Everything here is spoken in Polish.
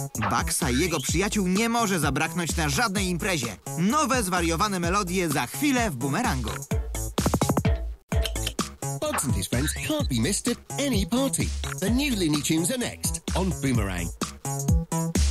Bugsa i jego przyjaciół nie może zabraknąć na żadnej imprezie. Nowe, zwariowane melodie za chwilę w Boomerangu. Bugs and his friends can't be missed at any party. The new Looney Tunes are next on Boomerang.